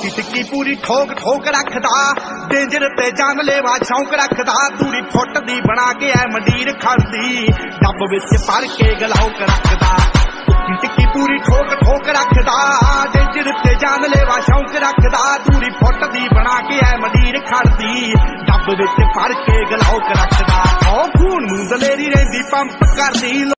टुकी टिक्की पूरी ठोक ठोक रखदा, डेंजर ते जानलेवा शौक रखदा, दूरी फुट दी बना के ऐ मंडीर खड़दी, डब विच भर के गलौक रखदा। टुकी टिक्की पूरी ठोक ठोक रखदा, डेंजर ते जानलेवा शौक रखदा, दूरी फुट दी बना के ऐ मंडीर खड़दी, डब विच भर के गलौक रखदा। ओ खून नूं दलेरी रहिंदी पंप करदी।